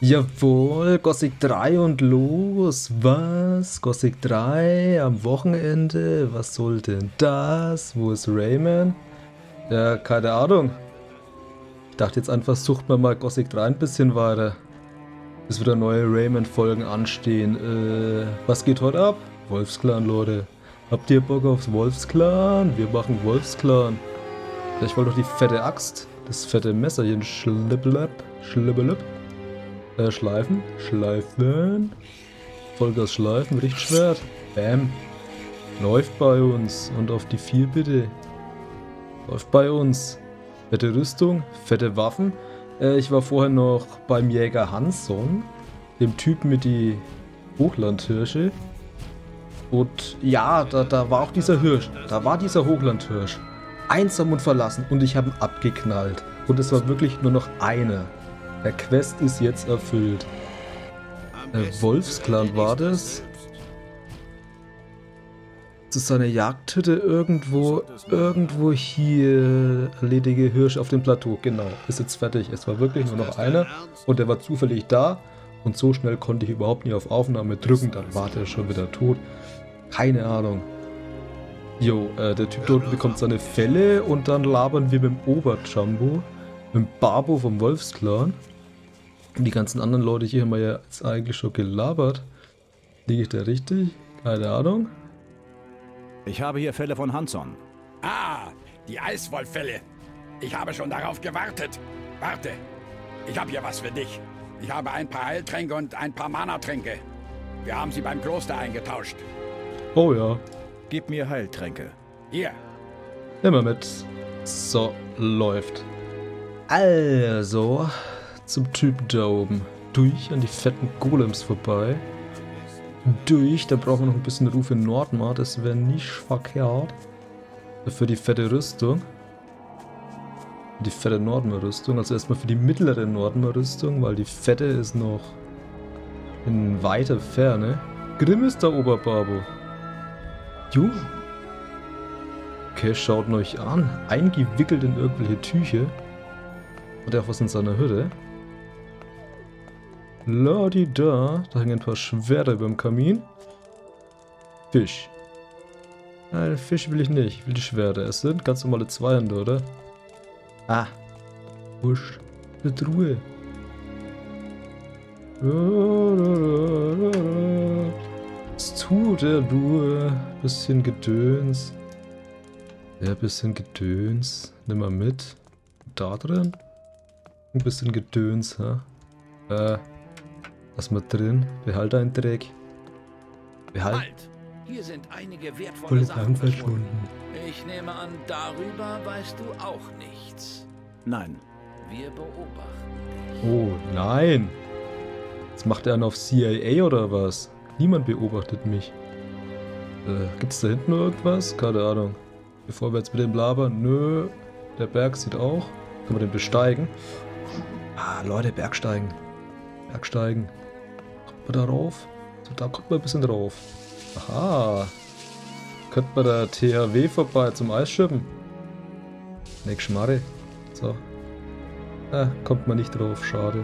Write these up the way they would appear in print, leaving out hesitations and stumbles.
Jawohl, Gothic 3 und los. Was? Gothic 3 am Wochenende? Was soll denn das? Wo ist Rayman? Ja, keine Ahnung. Ich dachte jetzt einfach, sucht man mal Gothic 3 ein bisschen weiter. Bis wieder neue Rayman-Folgen anstehen. Was geht heute ab? Wolfsclan, Leute. Habt ihr Bock aufs Wolfsclan? Wir machen Wolfsclan. Ja, ich wollte doch die fette Axt, das fette Messerchen schlippelöpp. Schleifen. Vollgas schleifen, Richtschwert. Bam. Läuft bei uns. Und auf die 4 bitte. Läuft bei uns. Fette Rüstung, fette Waffen. Ich war vorher noch beim Jäger Hanson, dem Typen mit die Hochlandhirsche. Und ja, da war auch dieser Hirsch. Da war dieser Hochlandhirsch. Einsam und verlassen. Und ich habe ihn abgeknallt. Und es war wirklich nur noch einer. Der Quest ist jetzt erfüllt. Wolfsclan war das. Zu seiner Jagdhütte irgendwo hier. Erledige Hirsch auf dem Plateau. Genau, ist jetzt fertig. Es war wirklich nur noch einer. Und der war zufällig da. Und so schnell konnte ich überhaupt nicht auf Aufnahme drücken. Dann war der schon wieder tot. Keine Ahnung. Jo, der Typ dort bekommt seine Felle. Und dann labern wir mit dem Oberjumbo. Mit dem Babo vom Wolfsclan. Und die ganzen anderen Leute hier haben wir ja jetzt eigentlich schon gelabert. Liege ich da richtig? Keine Ahnung. Ich habe hier Fälle von Hanson. Ah, die Eiswolffälle. Ich habe schon darauf gewartet. Warte, ich habe hier was für dich. Ich habe ein paar Heiltränke und ein paar Mana-Tränke. Wir haben sie beim Kloster eingetauscht. Oh ja. Gib mir Heiltränke. Hier. Immer mit. So, läuft. Also, zum Typ da oben. Durch an die fetten Golems vorbei. Durch, da brauchen wir noch ein bisschen Ruf in Nordmar, das wäre nicht verkehrt. Für die fette Rüstung. Die fette Nordmar-Rüstung, also erstmal für die mittlere Nordmar-Rüstung, weil die fette ist noch in weiter Ferne. Grimm ist da, Oberbabo. Junge. Okay, schaut euch an. Eingewickelt in irgendwelche Tücher. Hat er auch was in seiner Hütte? Ladi da hängen ein paar Schwerter über dem Kamin. Fisch. Nein, Fisch will ich nicht. Ich will die Schwerter. Es sind ganz normale Zweihände, oder? Ah. Wurscht. Mit Ruhe. Was tut er nur? Bisschen Gedöns. Ja, bisschen Gedöns. Nimm mal mit. Da drin? Ein bisschen Gedöns, ha? Lass mal drin. Behalt einen Dreck. Behalt. Halt! Hier sind einige wertvolle Sachen verschwunden. Ich nehme an, darüber weißt du auch nichts. Nein. Wir beobachten dich. Oh, nein. Jetzt macht er einen auf CIA oder was? Niemand beobachtet mich. Gibt's da hinten irgendwas? Keine Ahnung. Bevor wir jetzt mit dem labern. Nö. Der Berg sieht auch. Können wir den besteigen? Ah, Leute, Bergsteigen. Bergsteigen. Kommt man da rauf? So, da kommt man ein bisschen drauf. Aha. Könnte man da THW vorbei zum Eisschippen? Nix Schmarre. So. Kommt man nicht drauf. Schade.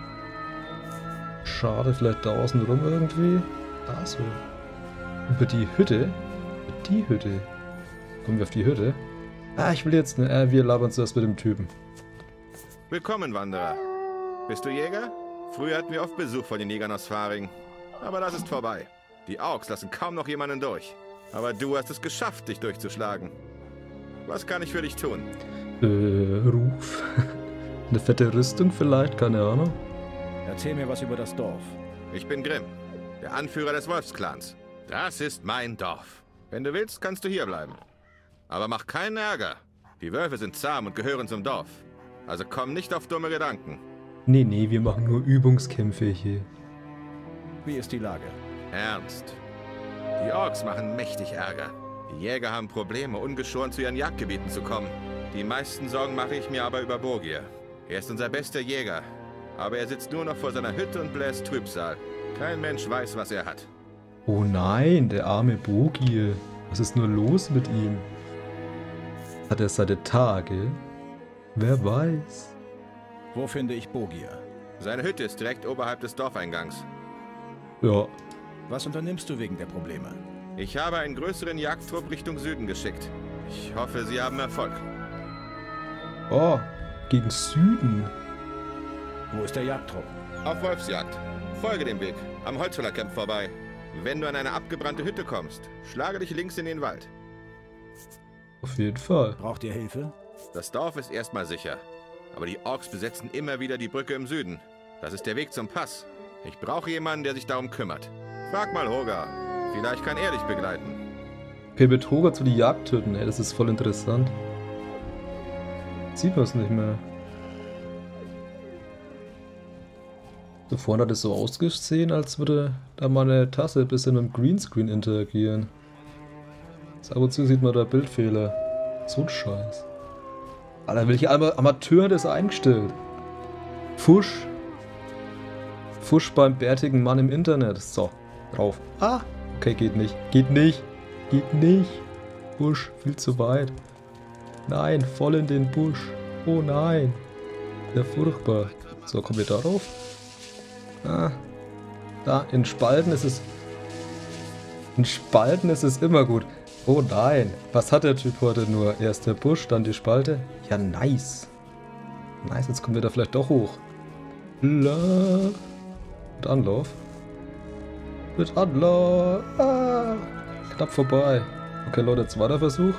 Schade, vielleicht da außen rum irgendwie. Da so. Über die Hütte. Über die Hütte. Kommen wir auf die Hütte? Ah, ich will jetzt ne. Wir labern zuerst mit dem Typen. Willkommen, Wanderer. Bist du Jäger? Früher hatten wir oft Besuch von den Jägern aus Faring. Aber das ist vorbei. Die Orks lassen kaum noch jemanden durch. Aber du hast es geschafft, dich durchzuschlagen. Was kann ich für dich tun? Ruf. Eine fette Rüstung vielleicht? Keine Ahnung. Erzähl mir was über das Dorf. Ich bin Grimm, der Anführer des Wolfsclans. Das ist mein Dorf. Wenn du willst, kannst du hier bleiben. Aber mach keinen Ärger. Die Wölfe sind zahm und gehören zum Dorf. Also komm nicht auf dumme Gedanken. Nee, wir machen nur Übungskämpfe hier. Wie ist die Lage? Ernst. Die Orks machen mächtig Ärger. Die Jäger haben Probleme, ungeschoren zu ihren Jagdgebieten zu kommen. Die meisten Sorgen mache ich mir aber über Borgir. Er ist unser bester Jäger. Aber er sitzt nur noch vor seiner Hütte und bläst Trübsal. Kein Mensch weiß, was er hat. Oh nein, der arme Borgir. Was ist nur los mit ihm? Hat er seine Tage? Wer weiß. Wo finde ich Borgir? Seine Hütte ist direkt oberhalb des Dorfeingangs. Ja. Was unternimmst du wegen der Probleme? Ich habe einen größeren Jagdtrupp Richtung Süden geschickt. Ich hoffe, sie haben Erfolg. Oh, gegen Süden. Wo ist der Jagdtrupp? Auf Wolfsjagd. Folge dem Weg. Am Holzfällercamp vorbei. Wenn du an eine abgebrannte Hütte kommst, schlage dich links in den Wald. Auf jeden Fall. Braucht ihr Hilfe? Das Dorf ist erstmal sicher. Aber die Orks besetzen immer wieder die Brücke im Süden. Das ist der Weg zum Pass. Ich brauche jemanden, der sich darum kümmert. Frag mal Hogar. Vielleicht kann er dich begleiten. Okay, mit Hogar zu die Jagd töten. Ey, das ist voll interessant. Sieht man es nicht mehr. Da vorne hat es so ausgesehen, als würde da mal eine Tasse ein bisschen mit dem Greenscreen interagieren. Ab und zu sieht man da Bildfehler. So ein Scheiß. Alter, welche Amateur hat das eingestellt? Fusch. Fusch beim bärtigen Mann im Internet. So, drauf. Ah, okay, geht nicht. Geht nicht. Geht nicht. Busch, viel zu weit. Nein, voll in den Busch. Oh nein. Ja, furchtbar. So, kommen wir darauf. Ah, da, in Spalten ist es... In Spalten ist es immer gut. Oh nein, was hat der Typ heute nur? Erst der Busch, dann die Spalte. Ja, nice. Nice, jetzt kommen wir da vielleicht doch hoch. La. Mit Anlauf. Mit Anlauf. Ah, knapp vorbei. Okay, Leute, zweiter Versuch.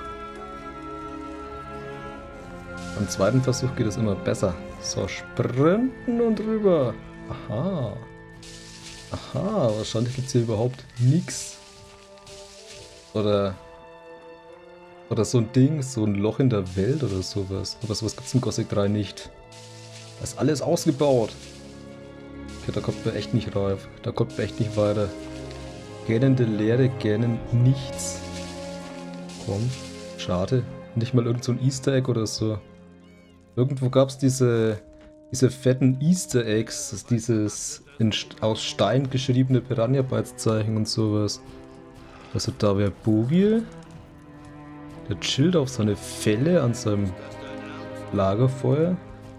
Beim zweiten Versuch geht es immer besser. So, sprinten und rüber. Aha. Aha, wahrscheinlich gibt es hier überhaupt nichts. Oder so ein Ding, so ein Loch in der Welt oder sowas. Aber sowas gibt es in Gothic 3 nicht. Da ist alles ausgebaut. Okay, da kommt man echt nicht reif. Da kommt man echt nicht weiter. Gähnende Leere, gähnen nichts. Komm, schade. Nicht mal irgend so ein Easter Egg oder so. Irgendwo gab es diese fetten Easter Eggs. Dieses aus Stein geschriebene Piranha-Bytes-Zeichen und sowas. Also da wäre Bogie. Der chillt auf seine Felle an seinem Lagerfeuer.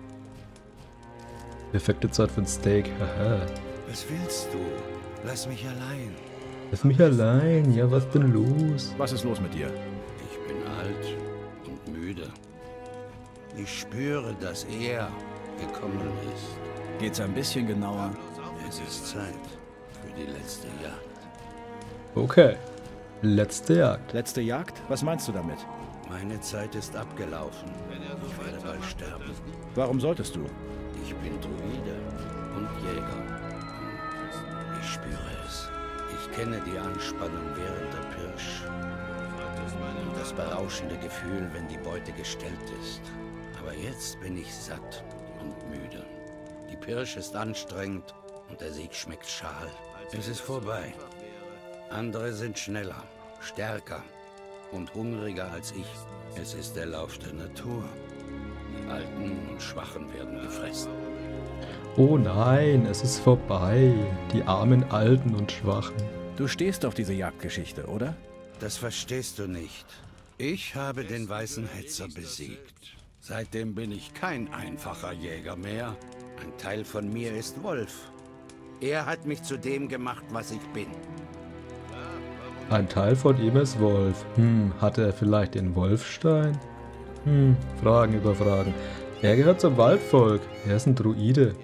Perfekte Zeit für ein Steak. Haha. Was willst du? Lass mich allein. Lass mich allein. Ja, was denn los? Was ist los mit dir? Ich bin alt und müde. Ich spüre, dass er gekommen ist. Geht's ein bisschen genauer? Es ist Zeit für die letzte Jagd. Okay. Letzte Jagd. Letzte Jagd? Was meinst du damit? Meine Zeit ist abgelaufen. Ich werde bald sterben. Warum solltest du? Ich bin Druide und Jäger. Und ich spüre es. Ich kenne die Anspannung während der Pirsch. Und das berauschende Gefühl, wenn die Beute gestellt ist. Aber jetzt bin ich satt und müde. Die Pirsch ist anstrengend und der Sieg schmeckt schal. Es ist vorbei. Andere sind schneller, stärker und hungriger als ich. Es ist der Lauf der Natur. Die Alten und Schwachen werden gefressen. Oh nein, es ist vorbei. Die armen Alten und Schwachen. Du stehst auf diese Jagdgeschichte, oder? Das verstehst du nicht. Ich habe den weißen Hetzer besiegt. Seitdem bin ich kein einfacher Jäger mehr. Ein Teil von mir ist Wolf. Er hat mich zu dem gemacht, was ich bin. Ein Teil von ihm ist Wolf. Hatte er vielleicht den Wolfstein? Fragen über Fragen. Er gehört zum Waldvolk. Er ist ein Druide.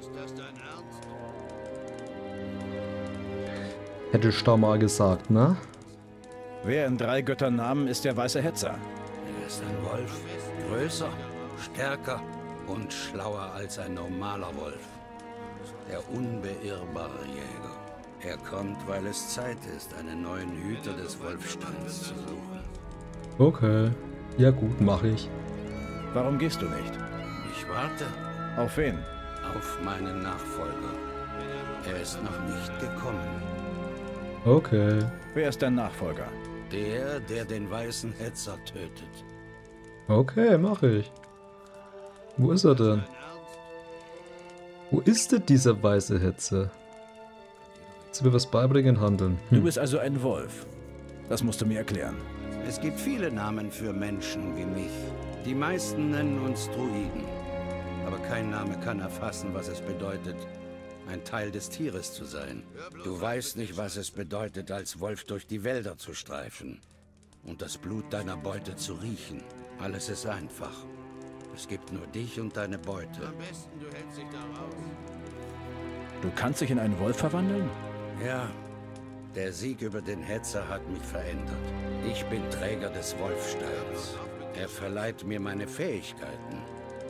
Hätte ich da mal gesagt, ne? Wer in 3 Götternamen ist der weiße Hetzer? Er ist ein Wolf. Größer, stärker und schlauer als ein normaler Wolf. Der unbeirrbare Jäger. Er kommt, weil es Zeit ist, einen neuen Hüter des Wolfsteins zu suchen. Okay. Ja gut, mache ich. Warum gehst du nicht? Ich warte Auf wen? auf meinen Nachfolger. Er ist noch nicht gekommen. Okay. Wer ist dein Nachfolger? Der den weißen Hetzer tötet. Okay, mache ich. Wo ist er denn? Wo ist denn dieser weiße Hetzer? Willst du mir was beibringen, Handeln? Du bist also ein Wolf. Das musst du mir erklären. Es gibt viele Namen für Menschen wie mich. Die meisten nennen uns Druiden. Aber kein Name kann erfassen, was es bedeutet, ein Teil des Tieres zu sein. Du weißt nicht, was es bedeutet, als Wolf durch die Wälder zu streifen und das Blut deiner Beute zu riechen. Alles ist einfach. Es gibt nur dich und deine Beute. Am besten, du hältst dich da raus. Du kannst dich in einen Wolf verwandeln? Ja, der Sieg über den Hetzer hat mich verändert. Ich bin Träger des Wolfsteins. Er verleiht mir meine Fähigkeiten.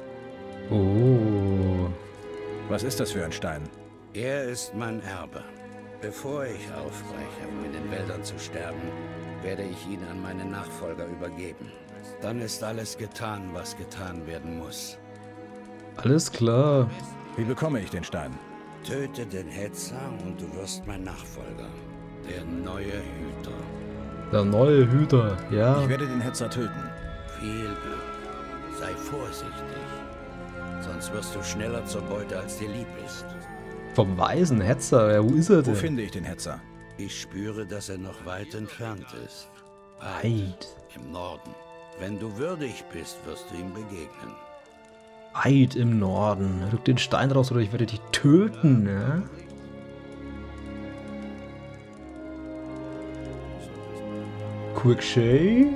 Oh. Was ist das für ein Stein? Er ist mein Erbe. Bevor ich aufbreche, um in den Wäldern zu sterben, werde ich ihn an meine Nachfolger übergeben. Dann ist alles getan, was getan werden muss. Alles klar. Wie bekomme ich den Stein? Töte den Hetzer und du wirst mein Nachfolger. Der neue Hüter. Der neue Hüter, ja. Ich werde den Hetzer töten. Viel Glück. Sei vorsichtig. Sonst wirst du schneller zur Beute, als dir lieb ist. Vom weißen Hetzer, ja, wo ist er denn? Wo finde ich den Hetzer? Ich spüre, dass er noch weit entfernt ist. Weit. Im Norden. Wenn du würdig bist, wirst du ihm begegnen. Weit im Norden. Rück den Stein raus oder ich werde dich töten, ne? Quick Shave.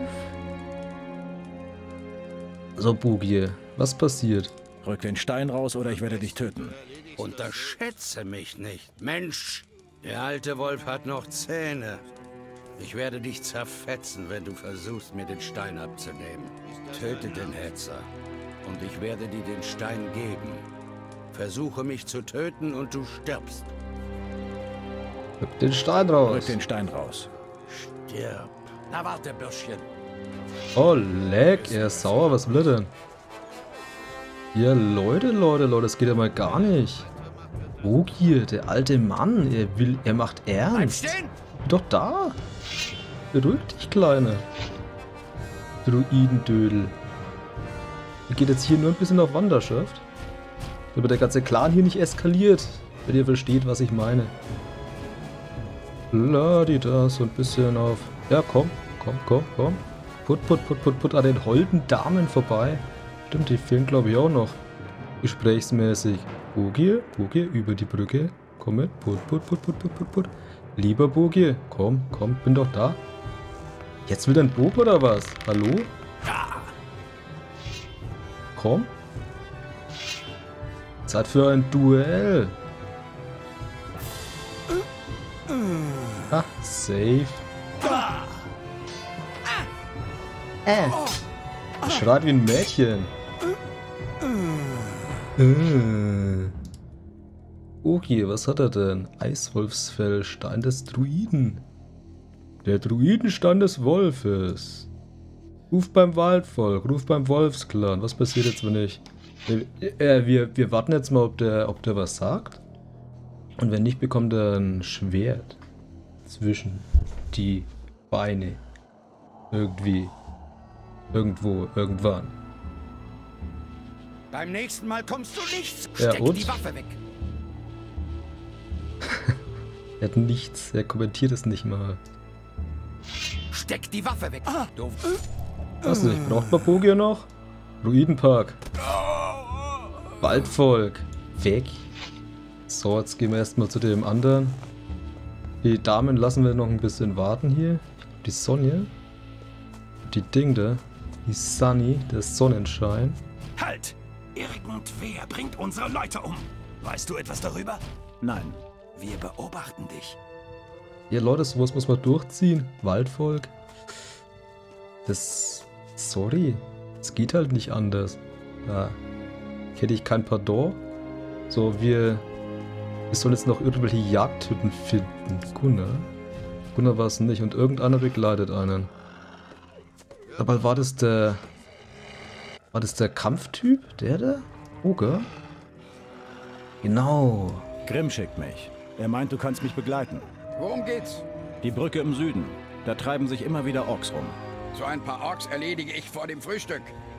So, Boogie, was passiert? Rück den Stein raus oder ich werde dich töten. Unterschätze mich nicht, Mensch! Der alte Wolf hat noch Zähne. Ich werde dich zerfetzen, wenn du versuchst, mir den Stein abzunehmen. Töte den Hetzer und ich werde dir den Stein geben. Versuche mich zu töten und du stirbst. Rück den Stein raus. Rück den Stein raus. Stirb. Na warte, Bürschchen. Oh, leck, er ist sauer, was will er denn? Ja, Leute, das geht ja mal gar nicht. Boogie, der alte Mann, er macht ernst. Doch da. Beruhig dich, Kleiner. Druidendödel. Er geht jetzt hier nur ein bisschen auf Wanderschaft. Damit der ganze Clan hier nicht eskaliert. Wenn ihr versteht, was ich meine. Ladida, so ein bisschen auf... Ja, komm. Put an den holden Damen vorbei. Stimmt, die fehlen glaube ich auch noch. Gesprächsmäßig. Boogie, über die Brücke. Komm mit. Put. Lieber Boogie, komm, bin doch da. Jetzt will dein Bub oder was? Hallo? Komm. Zeit für ein Duell. Ah, safe. Schreit wie ein Mädchen. Okay, was hat er denn? Eiswolfsfell, Stein des Druiden. Der Druidenstein des Wolfes. Ruf beim Waldvolk, ruf beim Wolfsklan. Was passiert jetzt, wenn ich... Wir warten jetzt mal, ob der was sagt. Und wenn nicht, bekommt er ein Schwert. Zwischen die Beine. Irgendwie. Irgendwo, irgendwann. Beim nächsten Mal kommst du nicht. Ja, Steck und? die Waffe weg. Er hat nichts, er kommentiert es nicht mal. Steck die Waffe weg. Du. Was nicht? Braucht man Boogie noch? Druidenpark. Waldvolk. Weg. So, jetzt gehen wir erstmal zu dem anderen. Die Damen lassen wir noch ein bisschen warten hier. Die Sonja. Die Ding da. Die Sunny, der Sonnenschein. Halt! Irgendwer bringt unsere Leute um. Weißt du etwas darüber? Nein. Wir beobachten dich. Ja, Leute, sowas muss man durchziehen. Waldvolk. Das... Sorry. Es geht halt nicht anders. Da hätte ich kein Pardon. So, wir sollen jetzt noch irgendwelche Jagdhütten finden. Gunnar war es nicht. Und irgendeiner begleitet einen. Aber war das der Kampftyp? Der da? Oger? Genau. Grimm schickt mich. Er meint, du kannst mich begleiten. Worum geht's? Die Brücke im Süden. Da treiben sich immer wieder Orks rum. So ein paar Orks erledige ich vor dem Frühstück.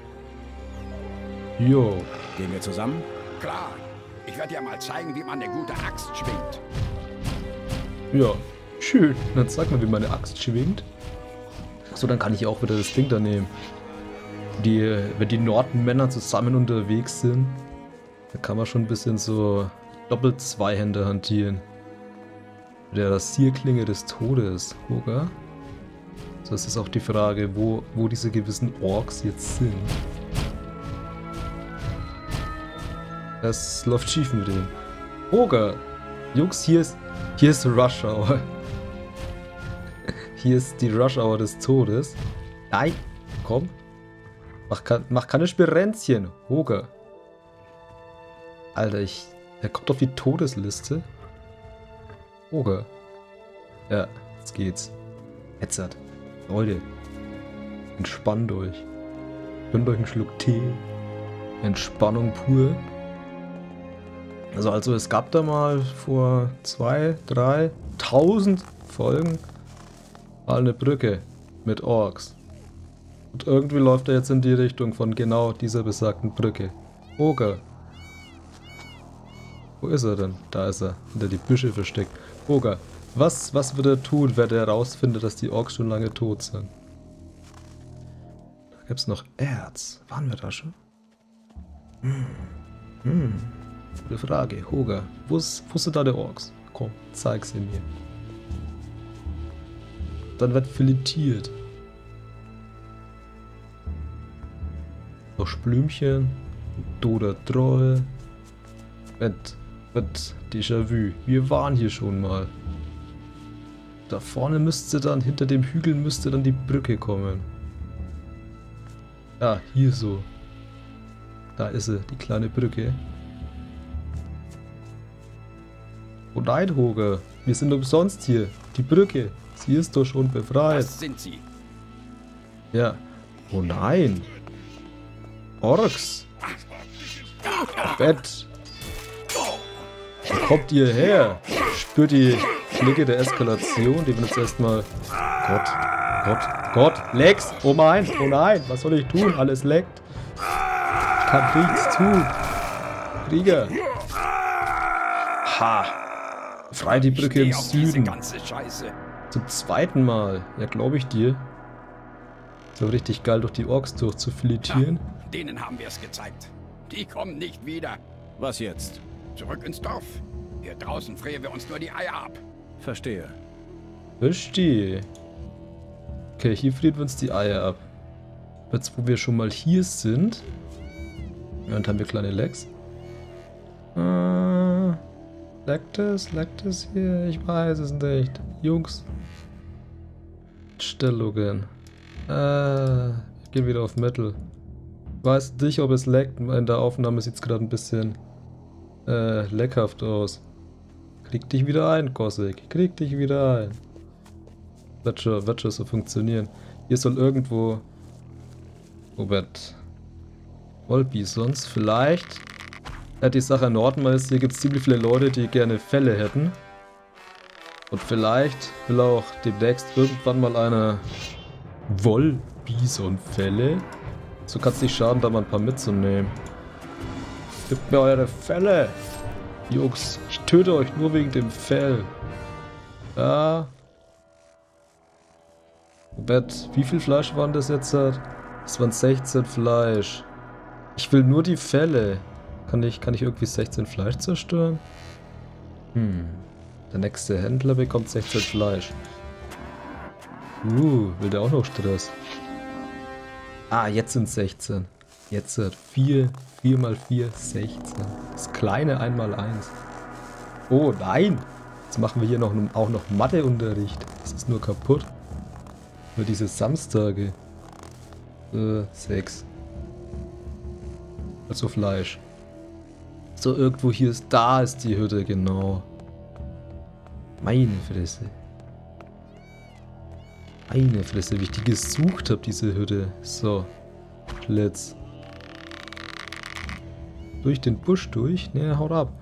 Jo. Gehen wir zusammen? Klar. Ich werde dir mal zeigen, wie man eine gute Axt schwingt. Ja. Schön. Dann sag mal, wie meine Axt schwingt. So, dann kann ich auch wieder das Ding da nehmen. Wenn die Nordmänner zusammen unterwegs sind, da kann man schon ein bisschen so doppelt Zweihänder hantieren. Mit der Rasierklinge des Todes, Hoga. So, das ist auch die Frage, wo diese gewissen Orks jetzt sind. Das läuft schief mit dem. Hoga! Jungs, hier ist Rush Hour. Hier ist die Rush Hour des Todes. Nein, komm. Mach keine Spirenzchen, Hoga. Alter, der kommt auf die Todesliste. Hoga. Ja, jetzt geht's. Hetzert. Leute, entspannt euch. Gönnt euch einen Schluck Tee. Entspannung pur. Also es gab da mal vor 2.000, 3.000 Folgen mal eine Brücke mit Orks. Und irgendwie läuft er jetzt in die Richtung von genau dieser besagten Brücke. Hoga. Wo ist er denn? Da ist er. Hinter die Büsche versteckt. Hoga. Was wird er tun, wenn er herausfindet, dass die Orks schon lange tot sind? Da gibt's noch Erz. Waren wir da schon? Gute Frage. Hoga. Wo sind da die Orks? Komm, zeig sie mir. Dann wird filetiert. Noch Splümchen. Doder Troll. Wird Déjà-vu. Wir waren hier schon mal. Da vorne müsste dann, hinter dem Hügel müsste dann die Brücke kommen. Ja, hier so. Da ist sie, die kleine Brücke. Oh nein, Hoga. Wir sind umsonst hier. Die Brücke. Sie ist doch schon befreit. Das sind sie. Ja. Oh nein. Orks. Bett. Wo kommt ihr her? Spürt die Schläge der Eskalation, die wir jetzt erstmal... Gott, Lex! Oh nein, was soll ich tun? Alles leckt. Ich kann nichts tun. Krieger. Ha! Frei die Brücke im Süden. Zum zweiten Mal. Ja, glaube ich dir. So richtig geil durch die Orks durchzufiletieren. Ja, denen haben wir es gezeigt. Die kommen nicht wieder. Was jetzt? Zurück ins Dorf. Hier draußen frieren wir uns nur die Eier ab. Verstehe. Verstehe. Okay, hier frieren wir uns die Eier ab. Jetzt, wo wir schon mal hier sind. Ja, und haben wir kleine Lecks. Leckt es hier? Ich weiß es nicht. Jungs. Stellungen. Wir gehen wieder auf Metal. Ich weiß nicht, ob es leckt. In der Aufnahme sieht es gerade ein bisschen leckhaft aus. Krieg dich wieder ein, Kossig. Krieg dich wieder ein. Wird schon so funktionieren. Hier soll irgendwo... Robert. Wollbisons. Vielleicht... Ja, die Sache in Norden ist, hier gibt es ziemlich viele Leute, die gerne Felle hätten. Und vielleicht will auch demnächst irgendwann mal eine Wollbison-Felle. So kann es nicht schaden, da mal ein paar mitzunehmen. Gebt mir eure Felle! Jungs, ich töte euch nur wegen dem Fell. Ja. Robert, wie viel Fleisch waren das jetzt? Das waren 16 Fleisch. Ich will nur die Felle. Kann ich irgendwie 16 Fleisch zerstören? Der nächste Händler bekommt 16 Fleisch. Will der auch noch Stress? Ah, jetzt sind 16. Jetzt 4 mal 4, 16. Das kleine 1x1. Oh nein! Jetzt machen wir hier auch noch Matheunterricht. Das ist nur kaputt. Nur diese Samstage. 6. Also Fleisch. So, irgendwo hier ist... Da ist die Hütte, genau. Meine Fresse. Meine Fresse, wie ich die gesucht habe, diese Hütte. So. Let's. Durch den Busch durch? Ne, haut ab.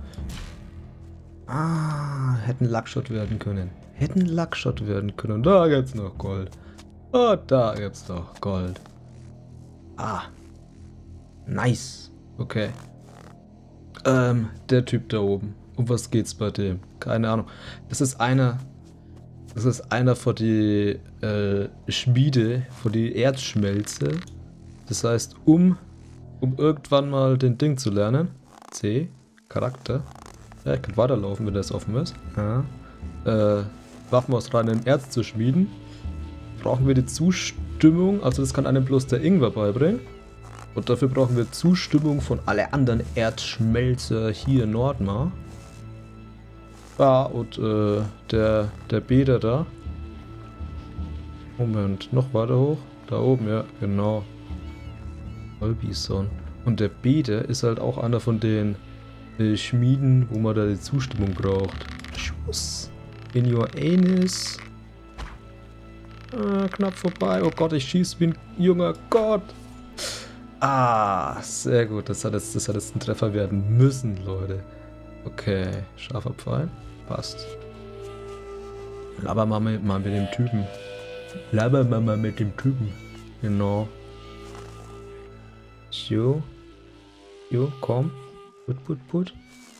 Ah, hätten Luckshot werden können. Hätten Luckshot werden können. Da gibt's noch Gold. Oh, da gibt's noch Gold. Ah. Nice. Okay. Der Typ da oben. Um was geht's bei dem? Keine Ahnung. Das ist einer von die Schmiede, von die Erzschmelze. Das heißt, um irgendwann mal den Ding zu lernen. C. Charakter. Ja, ich kann weiterlaufen, wenn das offen ist. Ja. Waffen aus reinem Erz zu schmieden. Brauchen wir die Zustimmung, also das kann einem bloß der Ingwer beibringen. Und dafür brauchen wir Zustimmung von alle anderen Erzschmelzer hier in Nordmar. Ah, und der Bäder da. Moment, noch weiter hoch. Da oben, ja, genau. Olbison. Und der Bäder ist halt auch einer von den Schmieden, wo man da die Zustimmung braucht. Schuss. In your anus. Knapp vorbei. Oh Gott, ich schieße wie ein junger Gott. Ah, sehr gut. Das hat jetzt ein Treffer werden müssen, Leute. Okay, scharfer Pfeil. Passt. Laber mal mit dem Typen. Laber mal mit dem Typen. Genau. So. Jo, komm. Put.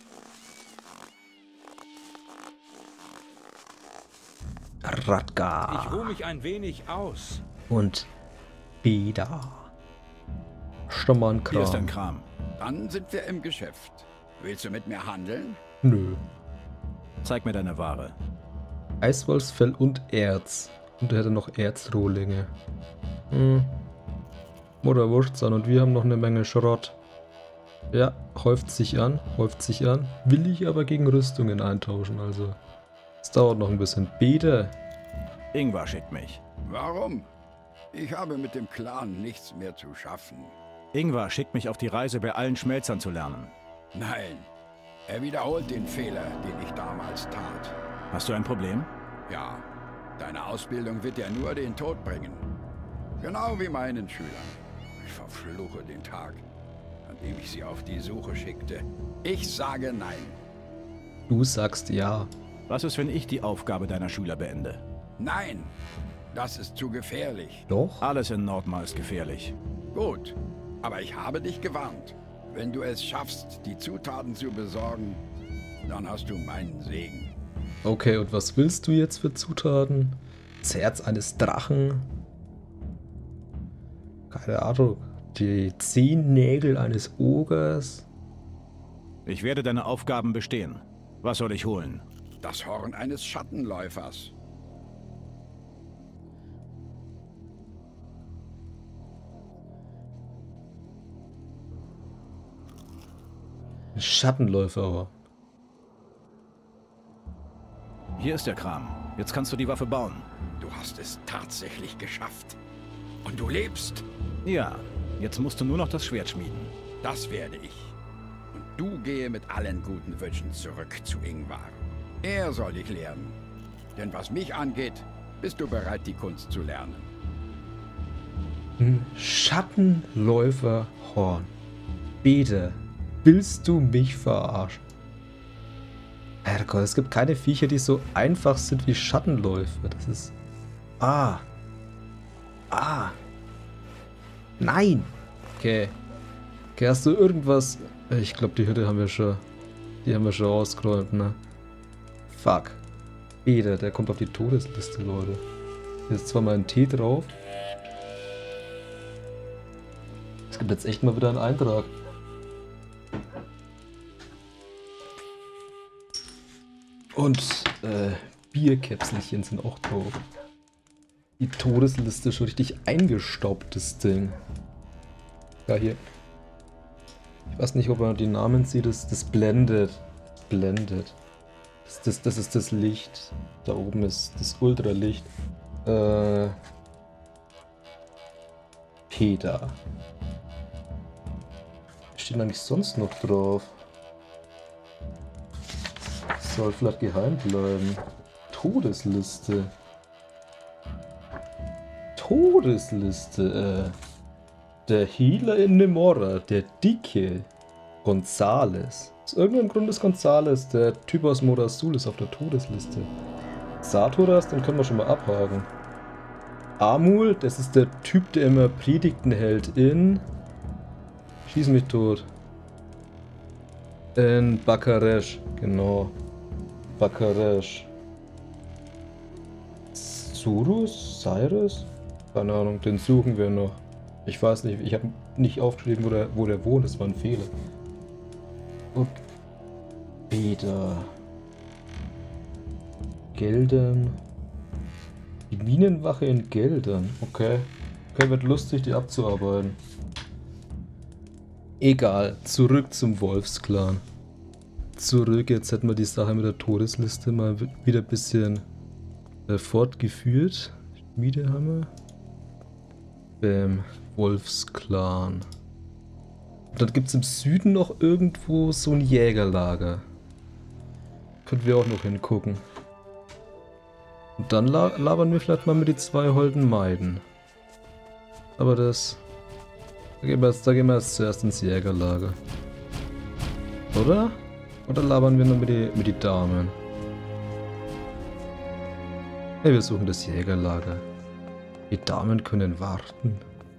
Radgar. Ich ruhe mich ein wenig aus. Und Bäder. Stammann Kram. Hier ist dein Kram. Dann sind wir im Geschäft. Willst du mit mir handeln? Nö. Zeig mir deine Ware. Eiswolfsfell und Erz. Und er hätte noch Erzrohlinge. Oder Wurstsan und wir haben noch eine Menge Schrott. Ja, häuft sich an. Will ich aber gegen Rüstungen eintauschen, also. Es dauert noch ein bisschen. Bäder. Ingvar schickt mich. Warum? Ich habe mit dem Clan nichts mehr zu schaffen. Ingvar schickt mich auf die Reise, bei allen Schmelzern zu lernen. Nein, er wiederholt den Fehler, den ich damals tat. Hast du ein Problem? Ja, deine Ausbildung wird ja nur den Tod bringen. Genau wie meinen Schülern. Ich verfluche den Tag, an dem ich sie auf die Suche schickte. Ich sage nein. Du sagst ja. Was ist, wenn ich die Aufgabe deiner Schüler beende? Nein, das ist zu gefährlich. Doch? Alles in Nordmar ist gefährlich. Gut, aber ich habe dich gewarnt. Wenn du es schaffst, die Zutaten zu besorgen, dann hast du meinen Segen. Okay, und was willst du jetzt für Zutaten? Das Herz eines Drachen? Keine Ahnung. Die Zehennägel eines Ogers? Ich werde deine Aufgaben bestehen. Was soll ich holen? Das Horn eines Schattenläufers. Ein Schattenläufer. Hier ist der Kram. Jetzt kannst du die Waffe bauen. Du hast es tatsächlich geschafft. Und du lebst. Ja, jetzt musst du nur noch das Schwert schmieden. Das werde ich. Und du gehe mit allen guten Wünschen zurück zu Ingvar. Er soll dich lehren. Denn was mich angeht, bist du bereit, die Kunst zu lernen. Ein Schattenläuferhorn. Bäder, willst du mich verarschen? Herrgott, es gibt keine Viecher, die so einfach sind wie Schattenläufer. Das ist... Nein! Okay, hast du irgendwas... Ich glaube, die Hütte haben wir schon... Die haben wir schon ausgeräumt, ne? Fuck. Bäder, der kommt auf die Todesliste, Leute. Hier ist zwar mal ein T drauf. Es gibt jetzt echt mal wieder einen Eintrag. Und Bierkäpselchen sind auch drauf. Die Todesliste ist schon richtig eingestaubt, das Ding. Ja, hier. Ich weiß nicht, ob man die Namen sieht. Das blendet. Blendet. Das ist das Licht. Da oben ist das Ultralicht. Peter. Was steht eigentlich sonst noch drauf? Soll vielleicht geheim bleiben. Todesliste. Der Healer in Nemora, der Dicke. Gonzales. Aus irgendeinem Grund ist Gonzales, der Typ aus Morasul, ist auf der Todesliste. Saturas, den können wir schon mal abhaken. Amul, das ist der Typ, der immer Predigten hält in... Schieß mich tot. In Bakaresh, genau. Bakaresh. Cyrus? Keine Ahnung, den suchen wir noch. Ich weiß nicht, ich habe nicht aufgeschrieben, wo der wohnt, das war ein Fehler. Und Bäder. Geldern. Die Minenwache in Geldern. Okay. Okay, wird lustig, die abzuarbeiten. Egal. Zurück zum Wolfsclan. Zurück. Jetzt hätten wir die Sache mit der Todesliste mal wieder ein bisschen fortgeführt. Schmiedehammer. Bäm. Wolfsclan. Und dann gibt es im Süden noch irgendwo so ein Jägerlager. Könnten wir auch noch hingucken. Und dann labern wir vielleicht mal mit die 2 holden Maiden. Aber das... Da gehen wir jetzt zuerst ins Jägerlager. Oder? Oder labern wir noch mit die Damen? Ne, wir suchen das Jägerlager. Die Damen können warten.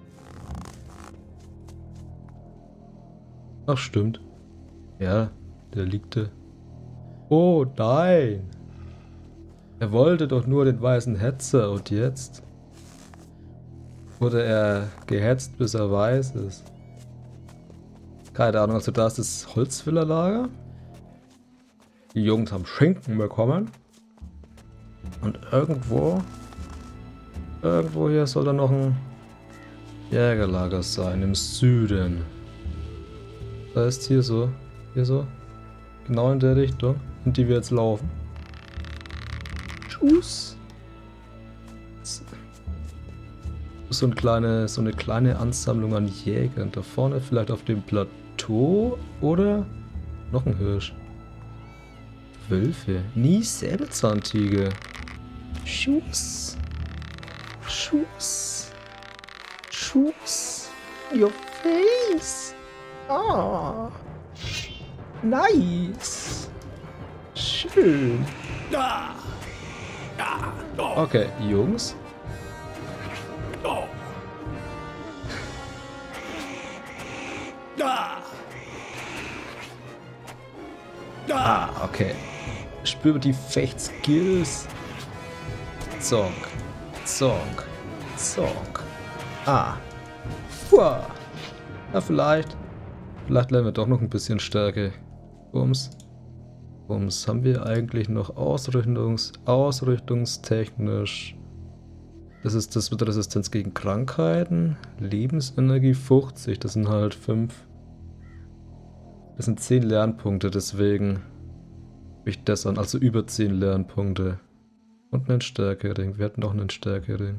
Ach, stimmt. Ja, der liegt da. Oh, nein! Er wollte doch nur den weißen Hetzer und jetzt wurde er gehetzt, bis er weiß ist. Keine Ahnung, also da ist das Holzfällerlager. Die Jungs haben Schinken bekommen. Und irgendwo hier soll da noch ein Jägerlager sein, im Süden. Da ist hier so, genau in der Richtung, in die wir jetzt laufen. Tschüss. So eine kleine Ansammlung an Jägern. Da vorne vielleicht auf dem Plateau oder noch ein Hirsch. Wölfe. Nie Säbelzahntiger. Schuss. Schuss. Schuss. Your face. Ah. Nice. Schön. Okay, Jungs. Ah, okay. Spüre die Fechtskills. Zonk. Zonk. Zonk. Ah. Uah. Ja, vielleicht lernen wir doch noch ein bisschen Stärke. Bums. Bums. Haben wir eigentlich noch ausrichtungstechnisch? Das ist das mit der Resistenz gegen Krankheiten. Lebensenergie 50. Das sind halt 5. Das sind 10 Lernpunkte, deswegen habe ich das an. Also über 10 Lernpunkte. Und einen Stärkering. Wir hatten noch einen Stärkering.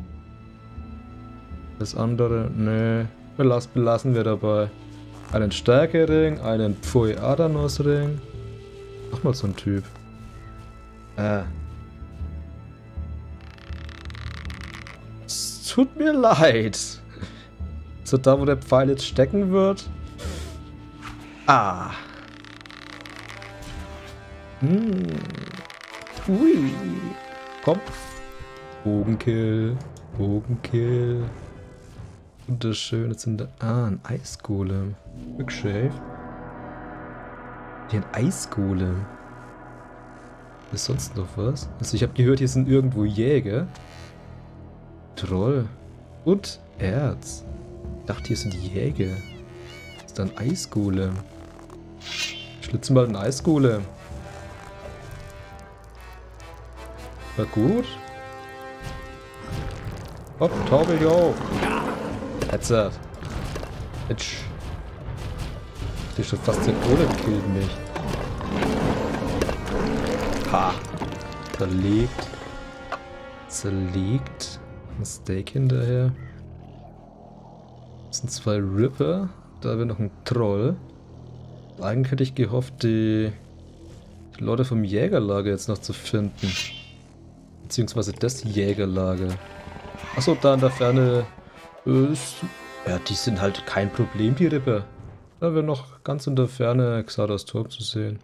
Das andere, ne. Belassen wir dabei. Einen Stärkering, einen Pfui Adanos-Ring. Nochmal so ein Typ. Es tut mir leid. So da, wo der Pfeil jetzt stecken wird. Ah. Ui. Komm. Bogenkill. Bogenkill. Wunderschön. Jetzt sind da... Ah, ein Eisgolem. Quickshave. Hier ein Eisgolem. Ist sonst noch was? Also ich habe gehört, hier sind irgendwo Jäger. Troll. Und Erz. Ich dachte, hier sind Jäger. Ist da ein Eisgolem? Schlitzen mal ein Eisgolem. War gut. Hopp, Taube, yo. That's it. Bitch. Ich schon fast den Golem killt mich. Ha. Zerlegt. Zerlegt. Ein Steak hinterher. Das sind 2 Ripper. Da haben wir noch einen Troll. Eigentlich hätte ich gehofft, die Leute vom Jägerlager jetzt noch zu finden. Beziehungsweise das Jägerlager. Achso, da in der Ferne ist... Ja, die sind halt kein Problem, die Ripper. Da wäre noch ganz in der Ferne Xardas Turm zu sehen.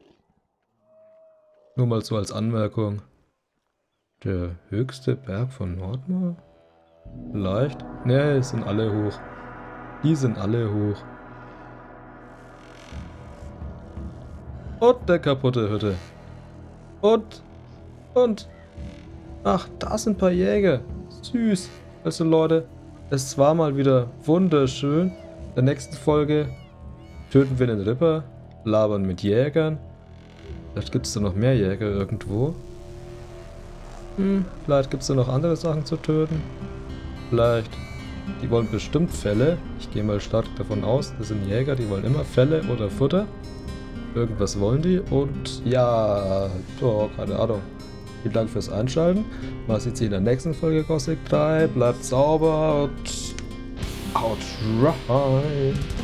Nur mal so als Anmerkung. Der höchste Berg von Nordmar? Vielleicht? Ne, sind alle hoch. Die sind alle hoch. Und der kaputte Hütte. Und. Ach, da sind ein paar Jäger. Süß. Also Leute, es war mal wieder wunderschön. In der nächsten Folge töten wir den Ripper, labern mit Jägern Vielleicht gibt es da noch mehr Jäger irgendwo. Vielleicht gibt es da noch andere Sachen zu töten. Vielleicht. Die wollen bestimmt Felle. Ich gehe mal stark davon aus, das sind Jäger, die wollen immer Felle oder Futter. Irgendwas wollen die. Und ja, oh, keine Ahnung. Vielen Dank fürs Einschalten. Man sieht sich in der nächsten Folge Gothic 3. Bleibt sauber und haut rein.